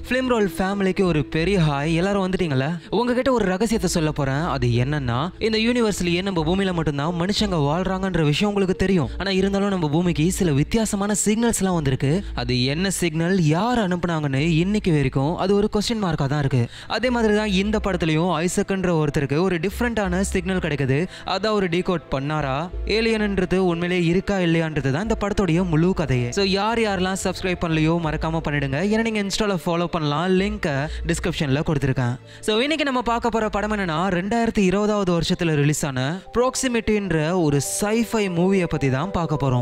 Film roll ஃபேமிலிக்கு ஒரு பெரிய ஹாய். எல்லாரும் வந்துட்டீங்களா? உங்ககிட்ட ஒரு ரகசியத்தை சொல்ல போறேன். அது என்னன்னா, இந்த யூனிவர்ஸ்லயே நம்ம பூமியில மட்டும்தான் மனுஷங்க வாழ்றாங்கன்ற விஷயம் உங்களுக்கு தெரியும். ஆனா இருந்தாலும் நம்ம பூமிக்கு சில வித்தியாசமான சிக்னல்ஸ் எல்லாம் வந்திருக்கு. அது என்ன சிக்னல், யார் அனுப்புனாங்கன்னு இன்னைக்கு வரைக்கும் அது ஒரு கொஸ்டின் மார்க்கா தான் இருக்கு. அதே மாதிரி தான் இந்த படத்துலயும் ஐசக்ன்ற ஒருத்தருக்கு ஒரு டிஃப்ரெண்டான சிக்னல் கிடைக்குது. அதான் ஒரு டீகோட் பண்ணாரா, ஏலியன்ன்றது உண்மையிலே இருக்கா இல்லையான்றது தான் இந்த படத்தோடைய முழு கதையே. ஸோ யாரெல்லாம் சப்ஸ்கிரைப் பண்ணலையோ மறக்காம பண்ணிடுங்க. ஏன்னா நீங்க இன்ஸ்டால ஃபாலோ பண்ணலாம். லிங்க் டிஸ்கிரிப்ஷன்ல கொடுத்துருக்கேன். ஸோ இன்னைக்கு நம்ம பார்க்க போற படம் என்னன்னா, 2020 வருஷத்துல ரிலீஸ் ஆன ப்ராக்சிமிட்டின்ற ஒரு சைஃபை மூவியை பத்தி தான் பார்க்க போறோம்.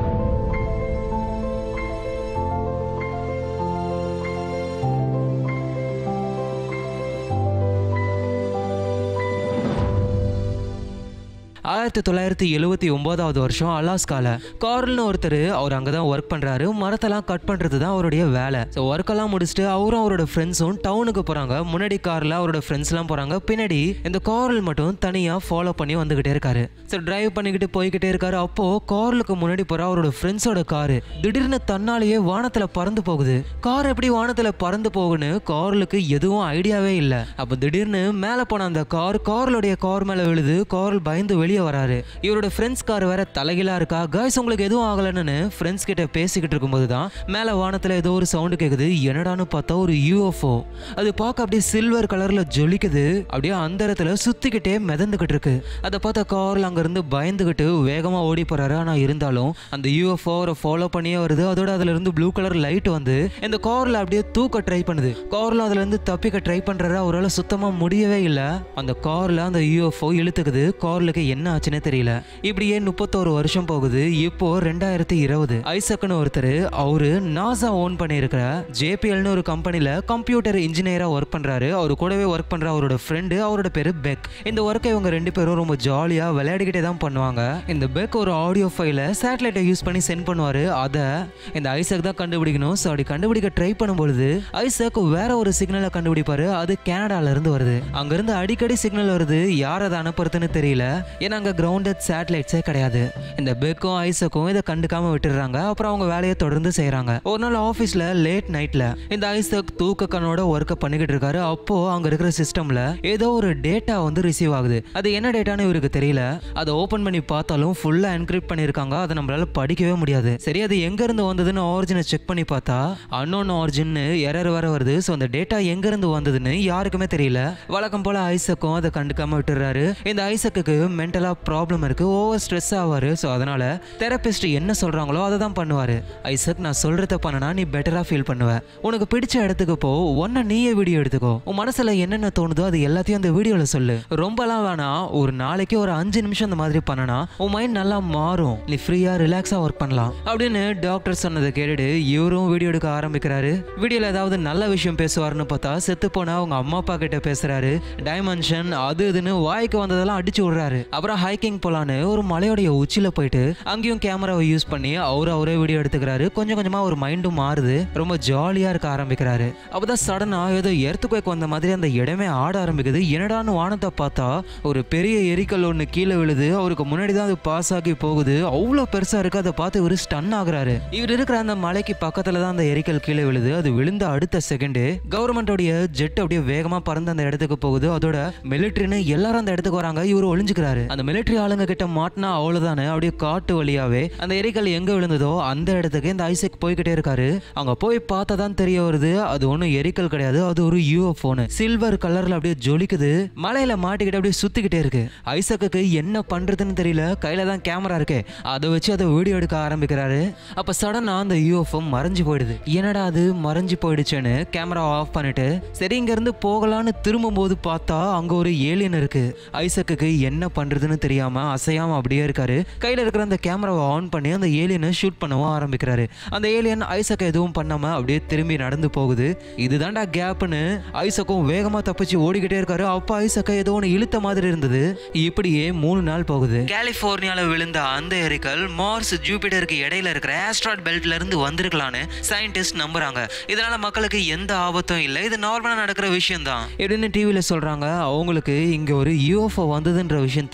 1979 வருஷம் அலாஸ்கால கார்ல்னு ஒருத்தர், அவர் அங்கதான் ஒர்க் பண்றாரு. மரத்தெல்லாம் கட் பண்றது தான் அவருடைய வேலை. ஸோ ஒர்க் எல்லாம் முடிச்சுட்டு அவரும் அவரோட ஃப்ரெண்ட்ஸும் டவுனுக்கு போறாங்க. முன்னாடி கார்ல அவரோட ஃப்ரெண்ட்ஸ் எல்லாம் போறாங்க. பின்னாடி இந்த கார்ல் மட்டும் தனியா ஃபாலோ பண்ணி வந்துகிட்டே இருக்காரு. ஸோ டிரைவ் பண்ணிக்கிட்டு போய்கிட்டே இருக்காரு. அப்போ கார்லுக்கு முன்னாடி போற அவரோட ஃப்ரெண்ட்ஸோட காரு திடீர்னு தன்னாலேயே வானத்துல பறந்து போகுது. கார் எப்படி வானத்துல பறந்து போகுன்னு கார்லுக்கு எதுவும் ஐடியாவே இல்லை. அப்போ திடீர்னு மேல போன அந்த கார்லுடைய கார் மேல விழுது. கார்ல் பயந்து வெளியே வராரு. இவரோட ஃப்ரெண்ட்ஸ் கார் வேற தலைகீழா இருக்கா. காய்ஸ் உங்களுக்கு எதுவும் ஆகலன்னு ஃப்ரெண்ட்ஸ் கிட்ட பேசிக்கிட்டு இருக்கும்போது தான் மேல வானத்துல ஏதோ ஒரு சவுண்ட் கேக்குது. என்னடான்னு பார்த்தா ஒரு யூஎஃப்ஓ. அது பார்க்க அப்படியே சில்வர் கலர்ல ஜொலிக்குது. அப்படியே அந்த இடத்துல சுத்திக்கிட்டே மிதந்துகிட்டு இருக்கு. அதை பார்த்த கார்ல் அங்க இருந்து பயந்துகிட்டு வேகமா ஓடி போறாரு. ஆனா இருந்தாலும் அந்த யூஎஃப்ஓ ஃபாலோ பண்ணியே வருது. அதோட அதுல இருந்து ப்ளூ கலர் லைட் வந்து இந்த கார்ல அப்படியே தூக்க ட்ரை பண்ணுது. கார்ல அதுல இருந்து தப்பிக்க ட்ரை பண்றாரு. அவரால் சுத்தமா முடியவே இல்லை. அந்த கார்ல அந்த யூஎஃப்ஓ இழுத்துக்குது. கார்லுக்கு என்ன ஆச்சுன்னே தெரியல. இப்படியே 31 வருஷம் போகுது. இப்போ 2020 ஐசக்னு ஒருத்தர், அவரு நாசா ஓன் பண்ணியிருக்கிற ஜேபிஎல்னு ஒரு கம்பெனில கம்ப்யூட்டர் இன்ஜினியரா ஒர்க் பண்றாரு. அவரு கூடவே ஒர்க் பண்ற அவரோட ஃப்ரெண்டு, அவரோட பேரு பெக். இந்த ஒர்க்கை இவங்க ரெண்டு பேரும் ரொம்ப ஜாலியா விளையாடிக்கிட்டே தான் பண்ணுவாங்க. இந்த பெக் ஒரு ஆடியோ ஃபைலை சேட்டலைட்டை யூஸ் பண்ணி சென்ட் பண்ணுவாரு. அதை இந்த ஐசக் தான் கண்டுபிடிக்கணும். ஸோ அப்படி கண்டுபிடிக்க ட்ரை பண்ணும்பொழுது ஐசக் வேற ஒரு சிக்னலை கண்டுபிடிப்பாரு. அது கனடால இருந்து வருது. அங்கிருந்து அடிக்கடி சிக்னல் வருது. யார் அதை அனுப்புறதுன்னு தெரியல. ஏன்னா அங்க கிரவுண்டட் சேட்டலைட்ஸே கிடையாது. இந்த பெக்கும் ஐசக்கும் இதை கண்டுக்காம விட்டுறாங்க. அப்புறம் அவங்க வேலையை தொடர்ந்து செய்யறாங்க. ஒரு நாள் ஆபீஸ்ல லேட் நைட்ல இந்த ஐசக் தூக்க கண்ணோட ஒர்க் பண்ணிக்கிட்டு இருக்காரு. அப்போ அங்க இருக்கிற சிஸ்டம்ல ஏதோ ஒரு டேட்டா வந்து ரிசீவ் ஆகுது. அது என்ன டேட்டான்னு இவருக்கு தெரியல. அதை ஓபன் பண்ணி பார்த்தாலும் ஃபுல்லா என்கிரிப்ட் பண்ணிருக்காங்க. அதை நம்மளால படிக்கவே முடியாது. சரி, அது எங்க இருந்து வந்ததுன்னு ஆரிஜினை செக் பண்ணி பார்த்தா அன்னோன் ஆரிஜின் எரர் வர வருது. ஸோ அந்த டேட்டா எங்க இருந்து வந்ததுன்னு யாருக்குமே தெரியல. வழக்கம் போல ஐசக்கும் அதை கண்டுக்காம விட்டுறாரு. இந்த ஐசக்கு மென்டலா ப்ராப்ளம் இருக்கு. ஓவர் ஸ்ட்ரெஸ் ஆவாரு. ஸோ அதனால தெரபிஸ்ட் என்ன சொல்றாங்களோ அதை தான் பண்ணுவாரு. ஐசக், நான் சொல்றத பண்ணனா நீ பெட்டரா ஃபீல் பண்ணுவ. உனக்கு பிடிச்ச இடத்துக்கு போ. ஒன்ன நீயே வீடியோ எடுத்துக்கோ. உன் மனசுல என்னென்ன தோணுதோ அது எல்லாத்தையும் அந்த வீடியோல சொல்லு. ரொம்பலாம் வேணாம். ஒரு நாளைக்கு ஒரு 5 நிமிஷம் அந்த மாதிரி பண்ணனா உன் மைண்ட் நல்லா மாறும். நீ ஃப்ரீயா ரிலாக்ஸா ஒர்க் பண்ணலாம் அப்படின்னு டாக்டர் சொன்னதை கேட்டுட்டு இவரும் வீடியோ எடுக்க ஆரம்பிக்கிறாரு. வீடியோல ஏதாவது நல்ல விஷயம் பேசுவாருன்னு பார்த்தா செத்து போனா அவங்க அம்மா அப்பா கிட்ட பேசுறாரு. டைமென்ஷன் அது இதுன்னு வாய்க்கு வந்ததெல்லாம் அடிச்சு விடுறாரு. அப்புறம் ஹைக்கிங் போலான்னு ஒரு மலையோடைய உச்சியில போயிட்டு அங்கேயும் கேமராவை யூஸ் பண்ணி அவரே வீடியோ எடுத்துக்கிறாரு. கொஞ்சம் கொஞ்சமா ஒரு மைண்டும் மாறுது. ரொம்ப ஜாலியா இருக்க ஆரம்பிக்கிறாரு. அப்பதான் சடனா ஏதோ எர்த்குவேக் வந்த மாதிரி அந்த இடமே ஆட ஆரம்பிக்குது. என்னடான்னு வானத்தை பார்த்தா ஒரு பெரிய எரிக்கல் ஒண்ணு கீழே விழுது. அவருக்கு முன்னாடி தான் அது பாஸ் ஆகி போகுது. அவ்வளவு பெருசா இருக்கு. அதை பார்த்து இவரு ஸ்டன் ஆகுறாரு. இவர் இருக்கிற அந்த மலைக்கு பக்கத்துல தான் அந்த எரிக்கல் கீழே விழுது. அது விழுந்த அடுத்த செகண்ட் கவர்மெண்டோடைய ஜெட் அப்படியே வேகமா பறந்து அந்த இடத்துக்கு போகுது. அதோட மிலிட்டரின்னு எல்லாரும் அந்த இடத்துக்கு வராங்க. இவரு ஒளிஞ்சுக்கிறாரு. அந்த மிலிட்டரி ஆளுங்க கிட்ட மாட்டினா அவ்வளவுதானே. அப்படியே காட்டு வழியாவே அந்த எரிக்கல் எங்க விழுந்ததோ அந்த இடத்துக்கு இந்த ஐசக் போய்கிட்டே இருக்காரு. அங்க போய் பார்த்தா தான் தெரிய வருது அது ஒன்னும் எரிக்கல் கிடையாது. அது ஒரு யூஎஃப்ஓ. சில்வர் கலர்ல அப்படியே ஜொலிக்குது. மலையில மாட்டிக்கிட்டு அப்படியே சுத்திக்கிட்டே இருக்கு. ஐசக்கு என்ன பண்றதுன்னு தெரியல. கையில தான் கேமரா இருக்கு. அதை வச்சு அதை வீடியோ எடுக்க ஆரம்பிக்கிறாரு. அப்ப சடனா அந்த யூஎஃப்ஓ மறைஞ்சு போயிடுது. என்னடா அது மறைஞ்சு போயிடுச்சுன்னு கேமரா ஆஃப் பண்ணிட்டு சரி இங்க இருந்து போகலான்னு திரும்பும் போது பார்த்தா அங்க ஒரு ஏலியன் இருக்கு. ஐசக்கு என்ன பண்றதுன்னு தெரியாம அசையாம அப்படியே இருக்காரு. கையில இருக்கிற அந்த கேமராவை ஆன் பண்ணி அந்த ஏலியனை ஷூட் பண்ணவும் ஆரம்பிக்கிறாரு. அந்த ஏலியன் ஐசக் எதுவும் பண்ணாம அப்படியே திரும்பி நடந்து போகுது. இதுதான்டா கேப்னு ஐசக்கும் வேகமா தப்பிச்சு ஓடிக்கிட்டே இருக்காரு. அப்ப ஐசக்க ஏதோ ஒன்று இழுத்த மாதிரி இருந்தது. இப்படியே 3 நாள் போகுது. கலிபோர்னியால விழுந்த அந்த எரிக்கல் மார்ஸ் ஜூபிட்டருக்கு இடையில இருக்கிற ஆஸ்ட்ராய்ட் பெல்ட்ல இருந்து வந்திருக்கலான்னு சயின்டிஸ்ட் நம்புறாங்க. இதனால மக்களுக்கு எந்த ஆபத்தும் இல்லை. இது நார்மலா நடக்கிற விஷயம் தான் இப்படின்னு டிவில சொல்றாங்க. அவங்களுக்கு இங்க ஒரு யூஎஃப்ஓ வந்ததுன்ற விஷயம் தெரியல.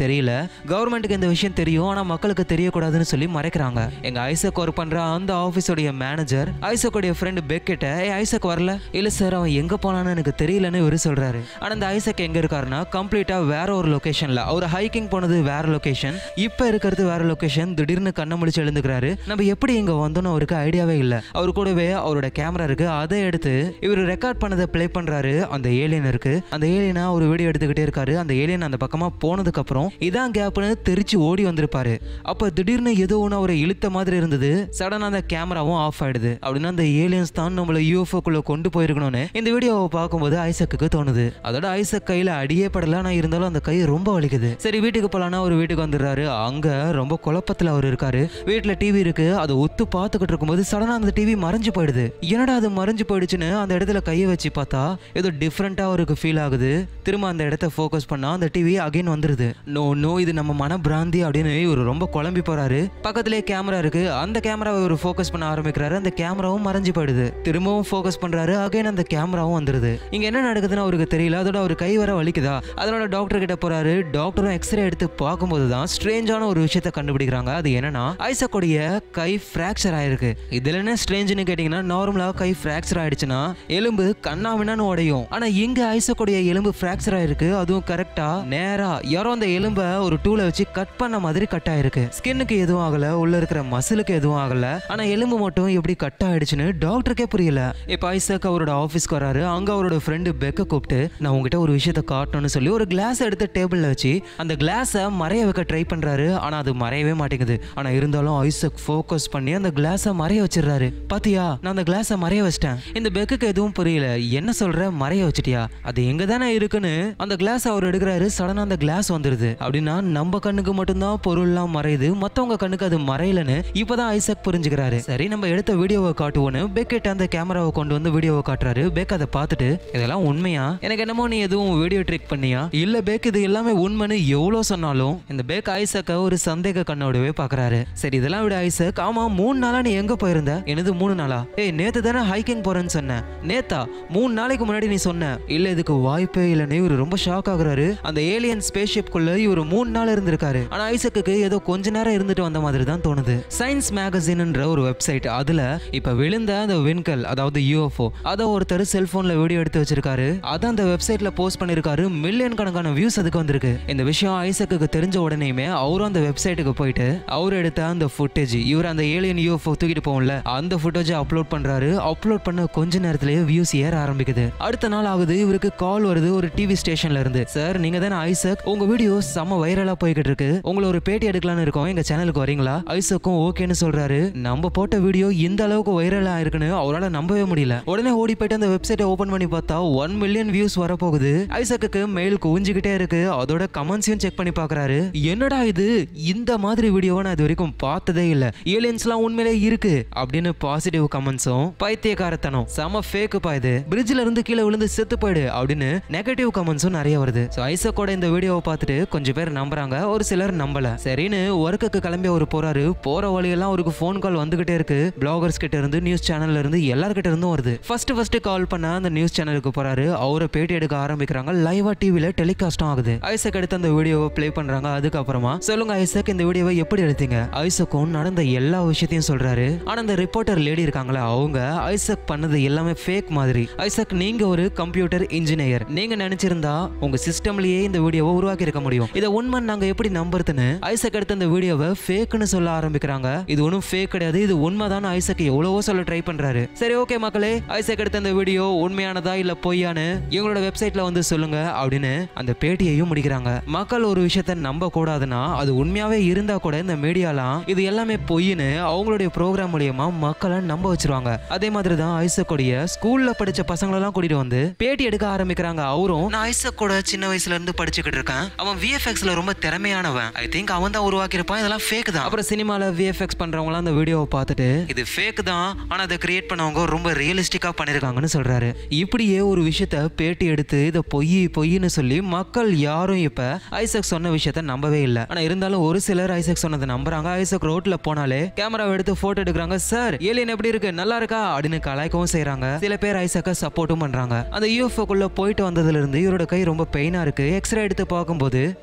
கவர்மெண்ட்டுக்கு இந்த விஷயம் தெரியும், ஆனா மக்களுக்கு தெரியக்கூடாதுன்னு சொல்லி மறைக்கிறாங்க. எங்க ஐசக் ஒர்க் பண்ற அந்த ஆபீஸோட மேனேஜர் ஐசக்கோடைய ஃப்ரெண்ட் பெக் கிட்ட ஐசக் வரல, இல்ல சார் அவன் எங்க போனான்னு எனக்கு தெரியலன்னு இவரு சொல்றாரு. ஆனா இந்த ஐசக் எங்க இருக்காருன்னா கம்ப்ளீட்டா வேற ஒரு லொகேஷன்ல. அவர் ஹைக்கிங் போனது வேற லொகேஷன், இப்ப இருக்கிறது வேற லொகேஷன். திடீர்னு கண்ண முடிச்சு எழுந்துக்கிறாரு. நம்ம எப்படி இங்க வந்தோம்னு அவருக்கு ஐடியாவே இல்ல. அவரு கூடவே அவரோட கேமரா இருக்கு, அதை எடுத்து இவர் ரெக்கார்ட் பண்ணதை பிளே பண்றாரு. அந்த ஏலியன் இருக்கு, அந்த ஏலியனா ஒரு வீடியோ எடுத்துக்கிட்டே இருக்காரு. அந்த ஏலியன் அந்த பக்கமா போனதுக்கு அப்புறம் இதான் கேப்னு தெரிச்சு ஓடி வந்திருப்பாரு. அப்ப திடீர்னு ஏதோ ஒன்று அவரை இழுத்த மாதிரி இருந்தது. சடனா அந்த கேமராவும் ஆஃப் ஆயிடுது. அப்படின்னா அந்த ஏலியன்ஸ் தான் நம்மள யூஎஃப்ஓக்குள்ள கொண்டு போயிருக்கணும்னு இந்த வீடியோவை பார்க்கும்போது ஐசக்கு தோணுது. அதோட ஐசக் கையில அடியே படல, ஆனா இருந்தாலும் அந்த கை ரொம்ப வலிக்குது. சரி வீட்டுக்கு போலான்னா ஒரு வீட்டுக்கு வந்துடுறாரு. அங்க ரொம்ப குழப்பத்துல அவர் இருக்காரு. வீட்டுல டிவி இருக்கு, அதை ஒத்து பார்த்துக்கிட்டு இருக்கும்போது சடனா அந்த டிவி மறைஞ்சு போயிடுது. என்னடா அது மறைஞ்சு போயிடுச்சுன்னு அந்த இடத்துல கையை வச்சு பார்த்தா ஏதோ டிஃப்ரெண்டா அவருக்கு ஃபீல் ஆகுது. திரும்ப அந்த இடத்த ஃபோக்கஸ் பண்ணா அந்த டிவி அகைன் வந்துருது. நோ இது நம்ம மனப்பிராந்தி அப்படின்னு இவர் ரொம்ப குழம்பி போறாரு. பக்கத்திலே கேமரா இருக்கு, அந்த கேமராவை இவர் ஃபோக்கஸ் பண்ண ஆரம்பிக்கிறாரு. அந்த கேமராவும் மறைஞ்சு போயிடுது. திரும்பவும் ஃபோக்கஸ் பண்றாரு, அகைன் அந்த கேமராவும் வந்துருது. இங்க என்ன நடக்குதுன்னு அவருக்கு தெரியல. அதோட அவர் கை வர வலிக்குதா, அதனால டாக்டர் கிட்ட போறாரு. டாக்டரும் எக்ஸ்ரே எடுத்து பார்க்கும்போது தான் ஸ்ட்ரேஞ்சான ஒரு விஷயத்தை கண்டுபிடிக்கிறாங்க. அது என்னன்னா ஐசக்கோடைய கை ஃபிராக்சர் ஆயிருக்கு. இதுல என்ன ஸ்ட்ரேஞ்சுன்னு கேட்டீங்கன்னா, நார்மலா கை ஃபிராக்சர் ஆயிடுச்சுன்னா எலும்பு கண்ணாவினான்னு உடையும். ஆனா இங்க ஐசக்கோடைய எலும்பு ஃபிராக்சர் ஆயிருக்கு, அதுவும் கரெக்டா நேரா யாரோ அந்த எலும்ப ஒரு டூலை வச்சு கட் பண்ண மாதிரி கட் ஆயிருக்கு. ஸ்கின்னுக்கு எதுவும் ஆகல, உள்ள இருக்கிற மசிலுக்கு எதுவும் ஆகல, ஆனா எலும்பு மட்டும் எப்படி கட் ஆயிடுச்சுன்னு டாக்டருக்கே புரியல. இப்ப ஐசக் அவரோட ஆபீஸ்க்கு வராரு. அங்க அவரோட ஃப்ரெண்டு பெக்க கூப்பிட்டு நான் உங்ககிட்ட ஒரு விஷயத்த காட்டணும்னு சொல்லி ஒரு கிளாஸ் எடுத்து டேபிள்ல வச்சு அந்த கிளாஸை மறைய வைக்க ட்ரை பண்றாரு. ஆனா அது மறையவே மாட்டேங்குது. ஆனா இருந்தாலும் ஐசக் ஃபோக்கஸ் பண்ணி அந்த கிளாஸை மறைய வச்சிடறாரு. பாத்தியா, நான் அந்த கிளாஸை மறைய வச்சிட்டேன். இந்த பெக்குக்கு எதுவும் புரியல. என்ன சொல்ற, மறைய வச்சிட்டியா? அது எங்க தானே இருக்குன்னு அந்த கிளாஸ் அவர் எடுக்கிறாரு. சடனா அந்த கிளாஸ் வந்துருது. அப்படின்னா நம்ம கண்ணுக்கு மட்டும்தான் பொருள்லாம் மறையுது, மத்தவங்க கண்ணுக்கு அது மறையலன்னு இப்பதான் ஐசக் புரிஞ்சுக்கிறாரு. சரி நம்ம எடுத்த வீடியோவை காட்டுவோன்னு பெக்கிட்ட அந்த கேமராவை கொண்டு வந்து வீடியோவை காட்டுறாரு. பெக் அதை பார்த்துட்டு இதெல்லாம் உண்மையா, எனக்கு என்னமோ நீ எதுவும் வீடியோ ட்ரிக் பண்ணியா? இல்ல பெக் இது எல்லாமே உண்மைன்னு எவ்வளவு சொன்னாலும் இந்த பெக் ஐசக்க ஒரு சந்தேக கண்ணோடவே பாக்குறாரு. சரி இதெல்லாம் விட ஐசக், ஆமா 3 நாளா நீ எங்க போயிருந்த? எனது 3 நாளா? ஏய் நேத்து தானே ஹைக்கிங் போறேன்னு சொன்ன. நேத்தா? 3 நாளைக்கு முன்னாடி நீ சொன்ன. இல்ல இதுக்கு வாய்ப்பே இல்லைன்னு இவர் ரொம்ப ஷாக் ஆகுறாரு. அந்த ஏலியன் ஸ்பேஸ்ஷிப் குள்ள இவர் 3 நாள் இருந்திருக்காரு. ஆனா ஐசக்கு ஏதோ கொஞ்ச நேரம் இருந்துட்டு வந்த மாதிரி தான் தோணுது. சயின்ஸ் மேகசின்ன்ற ஒரு வெப்சைட், அதுல இப்ப விழுந்த அந்த விண்கல் அதாவது யூஎஃப்ஓ அத ஒருத்தர் செல்போன்ல வீடியோ எடுத்து வச்சிருக்காரு. அத அந்த வெப்சைட்ல போஸ்ட் பண்ணிருக்காரு. மில்லியன் கணக்கான வியூஸ் அதுக்கு வந்திருக்கு. இந்த விஷயம் ஐசக்கு தெரிஞ்ச உடனேயுமே அவரும் அந்த வெப்சைட்டுக்கு போயிட்டு அவர் எடுத்த அந்த ஃபுட்டேஜ், இவர் அந்த ஏலியன் யூஎஃப்ஓ தூக்கிட்டு போகும்ல அந்த ஃபுட்டேஜ் அப்லோட் பண்றாரு. அப்லோட் பண்ண கொஞ்ச நேரத்திலேயே வியூஸ் ஏற ஆரம்பிக்குது. அடுத்த நாள் ஆகுது, இவருக்கு கால் வருது ஒரு டிவி ஸ்டேஷன்ல இருந்து. சார் நீங்க தானே ஐசக், உங்க வீடியோ செம்ம வைரலா போய்கிட்டு இருக்கு, உங்களை ஒரு பேட்டி எடுக்கலாம்னு இருக்கோம், எங்க சேனலுக்கு வரீங்களா? ஐசக்கும் ஓகேன்னு சொல்றாரு. நம்ம போட்ட வீடியோ இந்த அளவுக்கு வைரலா இருக்குன்னு அவரால் நம்பவே முடியல. உடனே ஓடி போயிட்டு அந்த வெப்சைட்டை ஓபன் பண்ணி பார்த்தா 1 மில்லியன் வியூஸ் வர போகுது. ஐசக்கு மெயில் குவிஞ்சுக்கிட்டே இருக்கு. அதோட கமெண்ட்ஸையும் செக் பண்ணி பார்க்கறாரு. என்னடா இது, இந்த மாதிரி வீடியோவை நான் இது வரைக்கும் பார்த்ததே இல்ல, ஏலியன்ஸ்லாம் உண்மையிலே இருக்கு அப்படின்னு பாசிட்டிவ் கமெண்ட்ஸும், பைத்தியக்காரத்தனம் செம ஃபேக் பா இது, பிரிட்ஜ்ல இருந்து கீழே விழுந்து செத்து போயிடு அப்படின்னு நெகட்டிவ் கமெண்ட்ஸும் நிறைய வருது. ஐசக்கோட இந்த வீடியோவை பார்த்துட்டு கொஞ்சம் பேர் நம்புறாங்க, ஒரு சிலர் நம்பல. சரின்னு ஒர்க்குக்கு கிளம்பி அவர் போறாரு. போற வழியெல்லாம் அவருக்கு ஃபோன் கால் வந்துகிட்டே இருக்கு. பிளாகர்ஸ் கிட்ட இருந்து, நியூஸ் சேனல்ல இருந்து, எல்லார்கிட்ட இருந்தும் வருது. ஃபர்ஸ்ட் கால் பண்ண அந்த நியூஸ் சேனலுக்கு போறாரு. அவரை பேட்டி எடுக்க ஆரம்பிக்கிறாங்க. லைவா டிவில டெலிகாஸ்டும் ஆகுது. ஐசக் எடுத்து அந்த வீடியோவை பிளே பண்றாங்க. அதுக்கப்புறமா சொல்லுங்க ஐசக், இந்த வீடியோவை எப்படி எடுத்தீங்க? ஐசக்கும் நடந்த எல்லா விஷயத்தையும் சொல்றாரு. ஆனா அந்த ரிப்போர்ட்டர் லேடி இருக்காங்களா, அவங்க ஐசக் பண்ணது எல்லாமே ஃபேக் மாதிரி. ஐசக் நீங்க ஒரு கம்ப்யூட்டர் இன்ஜினியர், நீங்க நினைச்சிருந்தா உங்க சிஸ்டம்லயே இந்த வீடியோவை உருவாக்கி இருக்க முடியும், இதை உண்மை நாங்க எப்படி நம்புறதுன்னு ஐசக் எடுத்த அந்த வீடியோவை ஃபேக்னு சொல்ல ஆரம்பிக்கிறாங்க. இது ஒன்றும் ஃபேக் கிடையாது, இது உண்மைதான் ஐசக் எவ்வளவோ சொல்ல ட்ரை பண்றாரு. சரி ஓகே மக்களே, ஐசக் எடுத்த அந்த வீடியோ உண்மையானதா இல்ல பொய்யானு எங்களோட வெப்சைட்ல வந்து சொல்லுங்க அப்படின்னு அந்த பேட்டியையும் முடிக்கிறாங்க. மக்கள் ஒரு விஷயத்த நம்ப கூடாதுன்னா அது உண்மையாவே இருந்தா கூட இந்த மீடியாலாம் இது எல்லாமே பொய்னு அவங்களுடைய ப்ரோக்ராம் மூலியமா மக்களை நம்ப வச்சிருவாங்க. அதே மாதிரி தான் ஐசக்கோடைய ஸ்கூல்ல படிச்ச பசங்களெல்லாம் கூட்டிட்டு வந்து பேட்டி எடுக்க ஆரம்பிக்கிறாங்க. அவரும் நான் ஐசக்கோட சின்ன வயசுல இருந்து படிச்சுக்கிட்டு இருக்கேன், அவன் விஎஃப்எக்ஸ்ல ரொம்ப திறமையானவன், ஐ திங்க் அவன் தான் உருவாக்கி இருப்பான், இதெல்லாம் ஃபேக் தான். அப்புறம் சினிமால விஎஃப்எக்ஸ் பண்றவங்களாம் அந்த வீடியோவை பார்த்துட்டு இது ஃபேக் தான், ஆனா அதை கிரியேட் பண்ணவங்க ரொம்ப ரியலிஸ்டிக்கா பண்ணிருக்காங்கன்னு சொல்றாரு. இப்படியே ஒரு விஷயத்த பேட்டி எடுத்து இதை பொய்ன்னு சொல்லி மக்கள் யாரும் இப்ப ஐசக் சொன்ன விஷயத்த நம்பவே இல்லை. ஆனா இருந்தாலும் ஒரு சிலர் ஐசக் சொன்னதை நம்புறாங்க. ஐசக் ரோட்ல போனாலே கேமராவை எடுத்து போட்டோ எடுக்கிறாங்க. சார் ஏலியன் எப்படி இருக்கு, நல்லா இருக்கா அப்படின்னு கலாய்க்கவும் செய்யறாங்க. சில பேர் ஐசக்க சப்போர்ட்டும் பண்றாங்க. அந்த யூஎஃப்ஓக்குள்ள போயிட்டு வந்ததுல இருந்து இவரோட கை ரொம்ப பெயினா இருக்கு. எக்ஸ்ரே எடுத்து பார்க்கும்போது யாரோ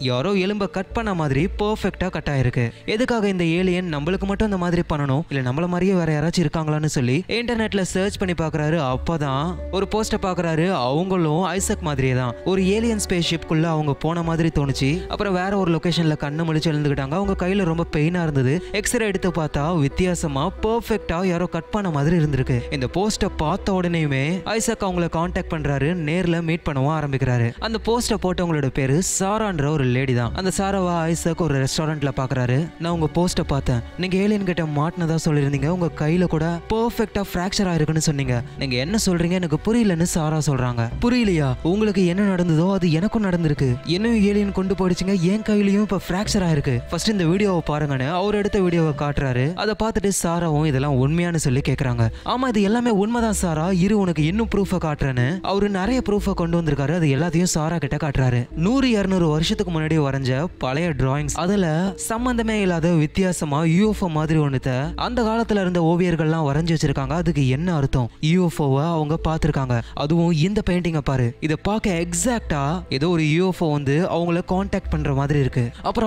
எலும்ப கட் பண்ண மாதிரி பெர்ஃபெக்ட்டா கட் ஆயிருக்கு. எதுக்காக இந்த ஏலியன் நம்மளுக்கு மட்டும் இந்த மாதிரி பண்ணணும், இல்ல நம்மள மாதிரியே வேற யாராச்சும் இருக்காங்களான்னு சொல்லி இன்டர்நெட்ல சர்ச் பண்ணி பாக்குறாரு. அப்பதான் ஒரு போஸ்டர் பாக்குறாரு. அவங்களும் ஐசக் மாதிரியே தான் ஒரு ஏலியன் ஸ்பேஸ் ஷிப்குள்ள அவங்க போன மாதிரி தோணுச்சு. அப்புறம் வேற ஒரு லொகேஷன்ல கண்ணு முழிச்சு எழுந்துக்கிட்டாங்க. அவங்க கையில ரொம்ப பெயினா இருந்தது. எக்ஸ்ரே எடுத்து பார்த்தா வித்தியாசமா பெர்ஃபெக்ட்டா யாரோ கட் பண்ண மாதிரி இருந்திருக்கு. இந்த போஸ்டர் பார்த்த உடனேயுமே ஐசக் அவங்கள கான்டாக்ட் பண்றாரு. நேர்ல மீட் பண்ணவும் ஆரம்பிக்கிறாரு. அந்த போஸ்டர் போட்டவங்களோட பேரு சாரான்ற ஒரு லேடி தான். அந்த சாராவா ஐசக் ஒரு ரெஸ்டாரண்ட்ல பாக்குறாரு. நான் உங்க போஸ்டர் பார்த்தேன். நீங்க ஏலியன் கிட்ட மாட்டினதா சொல்லிருந்தீங்க. உங்க கையில கூட பெர்ஃபெக்ட்டா ஃபிராக்சர் ஆயிருக்குன்னு சொன்னீங்க. நீங்க என்ன சொல்றீங்க எனக்கு புரியலன்னு சாரா சொல்றாங்க. புரியலையா? உங்களுக்கு என்ன நடந்ததோ அது எனக்கும் நடந்திருக்கு. என்னையும் ஏலியன் கொண்டு போயிடுச்சுங்க. என் கையிலயும் இப்ப ஃபிராக்சர் ஆயிருக்கு. ஃபர்ஸ்ட் இந்த வீடியோவை பாருங்கன்னு அவர் எடுத்த வீடியோவை காட்டுறாரு. அதை பார்த்துட்டு சாராவும் இதெல்லாம் உண்மையானு சொல்லி கேக்குறாங்க. ஆமா இது எல்லாமே உண்மைதான் சாரா, இரு உனக்கு இன்னும் ப்ரூஃபை காட்டுறேன்னு அவரு நிறைய ப்ரூஃபை கொண்டு வந்திருக்காரு. அது எல்லாத்தையும் சாரா கிட்ட காட்டுறாரு. 100-200 வருஷத்துக்கு முன்னாடி வரைஞ்ச பழைய டிராயிங்ஸ், அதுல சம்பந்தமே இல்லாத வித்தியாசமா யூஎஃப்ஓ மாதிரி ஒண்ணுத்த அந்த காலத்துல இருந்த ஓவியர்கள்லாம் வரைஞ்சு வச்சிருக்காங்க. அதுக்கு என்ன அர்த்தம்? யூஎஃப்ஓவை அவங்க பார்த்திருக்காங்க. அதுவும் இந்த பெயிண்டிங்கை பாரு, இதை பார்க்க எக்ஸாக்டா ஏதோ ஒரு யூஎஃப்ஓ வந்து அவங்கள கான்டாக்ட் பண்ற மாதிரி இருக்கு. அப்புறம்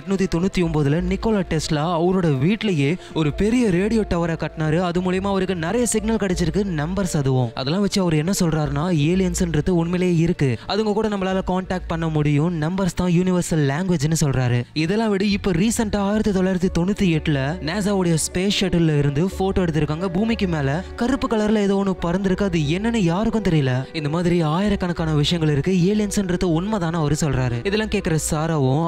1899ல நிக்கோலா டெஸ்லா அவரோட வீட்லயே ஒரு பெரிய ரேடியோ டவரை கட்டினாரு. அது மூலமா அவருக்கு நிறைய சிக்னல் கிடைச்சிருக்கு, நம்பர்ஸ். அதுவும் அதெல்லாம் வச்சு அவர் என்ன சொல்றாருன்னா ஏலியன்ஸ்ன்றது உண்மையிலேயே இருக்கு, அதுங்க கூட நம்மளால கான்டாக்ட் பண்ண முடியும், நம்பர்ஸ் தான் யூனிவர்சல் லாங்குவேஜ்னு சொல்றாரு. இதெல்லாம் விட இப்ப ரீசெண்டா 1998ல நாசாவுடைய ஸ்பேஸ் ஷட்டில்ல இருந்து போட்டோ எடுத்திருக்காங்க. பூமிக்கு மேல கருப்பு கலர்ல ஏதோ ஒன்று பறந்துருக்கு. அது என்னன்னு யாருக்கும் தெரியல. இந்த மாதிரி ஆயிரக்கணக்கான விஷயங்கள் இருக்கு. ஏலியன்ஸ்ன்றது உண்மைதான அவர் சொல்றாரு. இதெல்லாம் கேட்கிற சாராவும்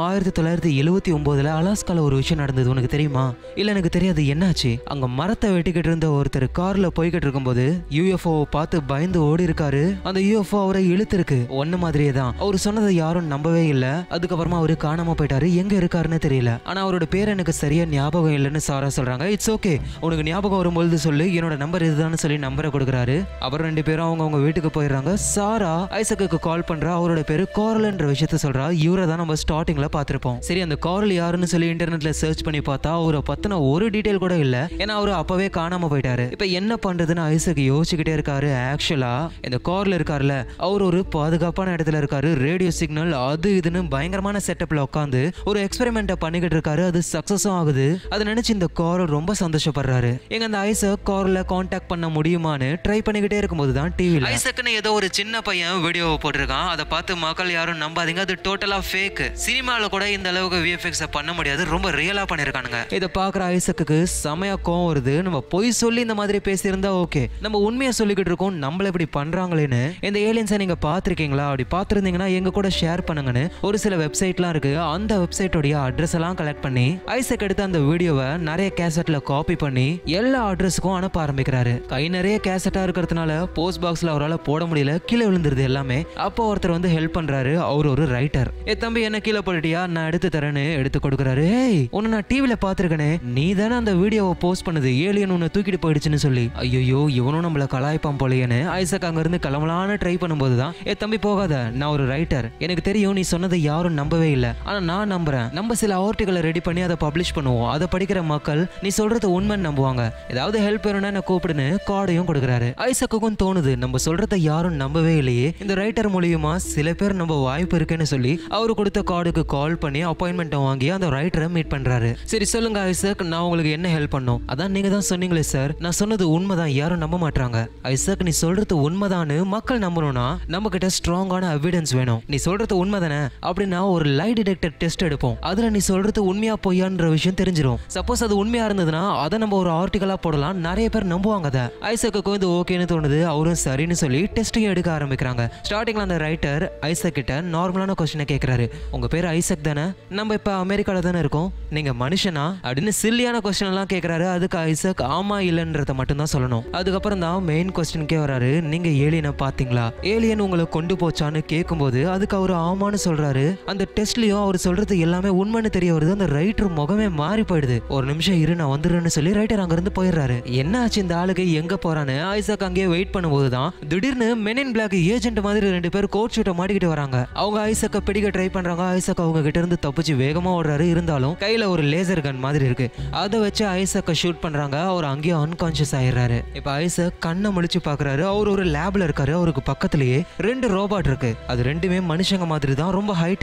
1979ல அலாஸ்கால ஒரு விஷயம் நடந்தது, உனக்கு தெரியுமா? இல்ல எனக்கு தெரியாது, என்னாச்சு? அங்க மரத்தை வெட்டிக்கிட்டு இருந்த ஒருத்தர் கார்ல போய்கிட்டு இருக்கும்போது யூஎஃப்ஓ பார்த்து பயந்து ஓடி இருக்காரு. அந்த யூஎஃப்ஓ அவரை இழுத்துருக்கு. ஒன்ன மாதிரியே தான். அவர் சொன்னதை யாரும் நம்பவே இல்ல. அதுக்கப்புறமா அவரு காணாம போயிட்டாரு. எங்க இருக்காருன்னு தெரியல. ஆனா அவரோட பேர் எனக்கு சரியா ஞாபகம் இல்லைன்னு சாரா சொல்றாங்க. இட்ஸ் ஓகே, உனக்கு ஞாபகம் வரும்போது சொல்லு, என்னோட நம்பர் இதுதான் சொல்லி நம்பரை கொடுக்குறாரு. அப்புறம் 2 பேரும் அவங்க வீட்டுக்கு போயிடுறாங்க. சாரா ஐசக்கு கால் பண்றா. அவரோட பேரு கார்ல்ன்ற விஷயத்த சொல்றா. இவரை தான் நம்ம ஸ்டார்டிங்ல பார்த்திருப்போம். சரி, அந்த கார்ல் யாருன்னு சொல்லி இன்டர்நெட்ல சர்ச் பண்ணி பார்த்தா அவரை பத்தின ஒரு டீடைல் கூட இல்ல. ஏன்னா அவரு அப்பவே காணாம போயிட்டாரு. இப்ப என்ன பண்றதுன்னு ஐசக் யோசிச்சுக்கிட்டே இருக்காரு. ஆக்சுவலா இந்த கார்ல இருக்காருல, அவர் ஒரு பாதுகாப்பான இடத்துல இருக்காரு. ரேடியோ சிக்னல் அது இதுன்னு பயங்கரமான செட்டப்ல உட்காந்து ஒரு எக்ஸ்பெரிமெண்ட்டை பண்ணிக்கிட்டு இருக்காரு. அது சக்சஸும் ஆகுது. அதை நினைச்சு இந்த கார்ல் ரொம்ப சந்தோஷப்படுறாரு. எங்க அந்த ஐசக் கார்ல கான்டாக்ட் பண்ண முடியுமான்னு ட்ரை பண்ணிக்கிட்டே இருக்கும்போது தான் டிவில ஐசக்னு ஏதோ ஒரு சின்ன பையன் வீடியோவை போட்டிருக்கான். அதை பார்த்து மக்கள் யாரும் நம்பாதீங்க, அது டோட்டலா ஃபேக். சினிமால கூட இந்த அளவுக்கு விஎஃப்எக்ஸ் பண்ண முடியாது, ரொம்ப ரியலா பண்ணிருக்கானுங்க. இதை பாக்குற ஐசக்கு செமையா கோவம் வருது. நம்ம பொய் சொல்லி இந்த மாதிரி பேசியிருந்தா ஓகே, நம்ம உண்மையை சொல்லிக்கிட்டு இருக்கோம், நம்மள இப்படி பண்றாங்களேன்னு. இந்த ஏலியன்ஸை நீங்க பாத்திருக்கீங்களா? அப்படி பாத்திருந்தீங்கன்னா எங்க கூட ஷேர் பண்ணுங்கன்னு ஒரு சில வெப்சைட்லாம் இருக்கு. அந்த வெப்சைட்டோடைய அட்ரஸ் எல்லாம் கலெக்ட் பண்ணி ஐசக் எடுத்து அந்த வீடியோவை நிறைய கேசட்ல காப்பி பண்ணி எல்லா அட்ரஸுக்கும் அனுப்ப ஆரம்பிக்கிறாரு. கை நிறைய கேசட்டா இருக்கிறதுனால போஸ்ட் பாக்ஸ்ல அவரால் போட முடியல, கீழே விழுந்துருது எல்லாமே. அப்போ ஒருத்தர் வந்து ஹெல்ப் பண்றாரு. அவர் ஒரு ரைட்டர். ஏ தம்பி, என்ன கீழே போட்டுட்டியா? நான் எடுத்து தரேன்னு எடுத்து கொடுக்குறாரு. ஏய், உன்னை நான் டிவில பாத்திருக்கனே, நீ தானே அந்த வீடியோவை போஸ்ட் பண்ணது, ஏலியன் உன்னை தூக்கிட்டு போயிடுச்சுன்னு சொல்லி. ஐயோ, இவனும் நம்மள கலாய்ப்பான் போலையேன்னு ஐசக் அங்க இருந்து கிளம்பலான்னு ட்ரை பண்ணும்போது தான், ஏ தம்பி போகாத, நான் ஒரு ரைட்டர், எனக்கு தெரியும் நீ சொன்னதை யாரும் நம்பவே இல்லை, ஆனா நான் நம்புறேன். நம்ம சில ஆர்டிகளை ரெடி பண்ணி அதை பப்ளிஷ் பண்ணுவோம். அதை படிக்கிற மக்கள் நீ சொல்றது உண்மைன்னு நம்புவாங்க. ஏதாவது ஹெல்ப் வேணும்னா என்ன கூப்பிடுன்னு கார்டையும் கொடுக்குறாரு. ஐசக்குக்கும் தோணுது, நம்ம சொல்றதை யாரும் நம்பவே இல்லையே, இந்த ரைட்டர் மூலியமா சில பேர் நம்ம வாய்ப்பு இருக்குன்னு சொல்லி அவரு கொடுத்த கார்டுக்கு கால் பண்ணி அப்பாயின்மெண்ட் வாங்கி அந்த ரைட்டரை மீட் பண்றாரு. சரி சொல்லுங்க ஐசக், நான் உங்களுக்கு என்ன ஹெல்ப் பண்ணும்? அதான் நீங்க தான் சொன்னீங்களே சார், நான் சொன்னது உண்மைதான், யாரும் நம்ப மாட்டாங்க. ஐசக், நீ சொல்றது உண்மைதான்னு மக்கள் நம்பணும்னா நம்ம கிட்ட ஸ்ட்ராங்கான எவிடன்ஸ் வேணும். நீ சொல்றது உண்மைதானே அப்படின்னா ஒரு லை டிடெக்டர் டெஸ்ட் எடுப்போம். அதுல நீ சொல்றது உண்மையா பொய்யான்ற விஷயம் தெரிஞ்சிடும். சப்போஸ் அது உண்மையா இருந்ததுன்னா அதை நம்ம ஒரு ஆர்டிகலா போடலாம், நிறைய பேர் நம்புவாங்க. அதை ஐசக்கு இது ஓகேன்னு தோணுது. அவரும் சரின்னு சொல்லி டெஸ்டையும் எடுக்க ஆரம்பிக்கிறாங்க. ஸ்டார்டிங்ல அந்த ரைட்டர் ஐசக் கிட்ட நார்மலான கொஸ்டினை கேட்கிறாரு. உங்க பேர் ஐசக் தானே? நம்ம இப்ப அமெரிக்கால தானே இருக்கோம், நீங்க மனுஷனா அப்படின்னு சில்லியான கொஸ்டின் எல்லாம் கேட்கிறாரு. அதுக்கு ஐசக் ஆமா இல்லன்றத மட்டும் தான் சொல்லணும். அதுக்கப்புறம் தான் மெயின் கொஸ்டின்கே வராரு. நீங்க ஏலியனை பாத்தீங்களா, ஏலியன் உங்களை கொண்டு போச்சான்னு கேட்கும்போது அதுக்கு அவரு ஆமான்னு சொல்றாரு. அந்த டெஸ்ட்லயும் அவர் சொல்றது எல்லாமே உண்மைன்னு தெரிய வருது. அந்த ரைட்டர் முகமே மாறி போயிடுது. ஒரு நிமிஷம் இரு, நான் வந்துடுறேன்னு சொல்லி ரைட்டர் அங்க இருந்து போயிடுறாரு. என்ன ஆச்சு இந்த ஆளுக்கு, எங்க போறான்னு ஐசக் அங்கேயே வெயிட் பண்ணும்போது தான் திடீர்னு மென் இன் பிளாக் ஏஜென்ட் மாதிரி 2 பேர் கோட் ஷூட்டை மாட்டிக்கிட்டு வராங்க. அவங்க ஐசக்க பிடிக்க ட்ரை பண்றாங்க. ஐசக் அவங்க கிட்ட இருந்து தப்பிச்சு வேகமா ஓடுறாரு. இருந்தாலும் கையில ஒரு லேசர் கன் மாதிரி இருக்கு. அதை வச்சு ஐசக்க ஷூட் பண்றாங்க. அவர் அங்கேயே அன்கான்சியஸ் ஆயிடுறாரு. இப்ப ஐசக் கண்ணை முழிச்சு பாக்குறாரு. அவர் ஒரு லேப்ல இருக்காரு. அவருக்கு பக்கத்திலேயே 2 ரோபோட் இருக்கு. அது 2மே மனுஷங்க மாதிரி தான், ரொம்ப ஹைடெக் ஆனது.